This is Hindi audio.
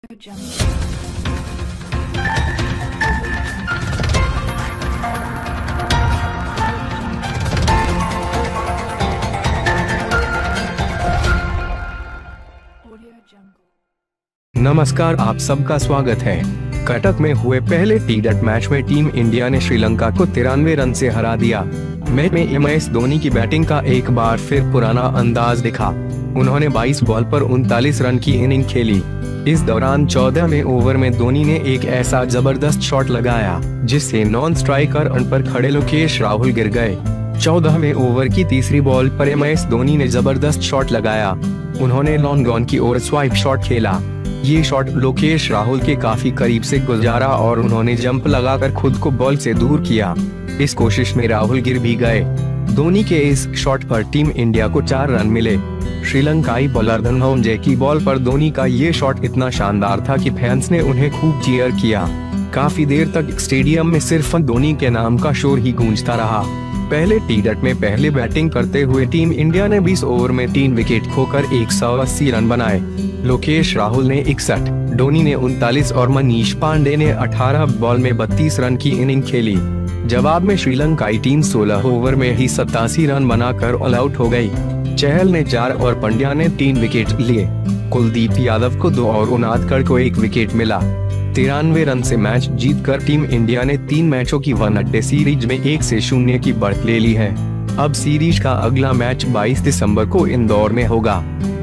नमस्कार, आप सबका स्वागत है। कटक में हुए पहले टी20 मैच में टीम इंडिया ने श्रीलंका को 93 रन से हरा दिया। मैच में MS धोनी की बैटिंग का एक बार फिर पुराना अंदाज दिखा। उन्होंने 22 बॉल पर 39 रन की इनिंग खेली। इस दौरान 14वें ओवर में धोनी ने एक ऐसा जबरदस्त शॉट लगाया जिससे नॉन स्ट्राइकर रन पर खड़े लोकेश राहुल गिर गए। 14वें ओवर की तीसरी बॉल पर MS धोनी ने जबरदस्त शॉट लगाया। उन्होंने लॉन्ग ऑन की ओर स्वाइप शॉट खेला। ये शॉट लोकेश राहुल के काफी करीब से गुजारा और उन्होंने जंप लगाकर खुद को बॉल से दूर किया। इस कोशिश में राहुल गिर भी गए। धोनी के इस शॉट पर टीम इंडिया को 4 रन मिले। श्रीलंकाई बॉलर धनंजय की बॉल पर धोनी का ये शॉट इतना शानदार था कि फैंस ने उन्हें खूब चीयर किया। काफी देर तक स्टेडियम में सिर्फ धोनी के नाम का शोर ही गूंजता रहा। पहले टी20 में पहले बैटिंग करते हुए टीम इंडिया ने 20 ओवर में 3 विकेट खोकर 180 रन बनाए। लोकेश राहुल ने 61, धोनी ने 39 और मनीष पांडे ने 18 बॉल में 32 रन की इनिंग खेली। जवाब में श्रीलंकाई टीम 16 ओवर में ही 87 रन बनाकर ऑल आउट हो गई। चहल ने 4 और पंड्या ने 3 विकेट लिए। कुलदीप यादव को 2 और उनादकर को 1 विकेट मिला। 93 रन से मैच जीतकर टीम इंडिया ने 3 मैचों की वनडे सीरीज में 1-0 की बढ़त ले ली है। अब सीरीज का अगला मैच 22 दिसंबर को इंदौर में होगा।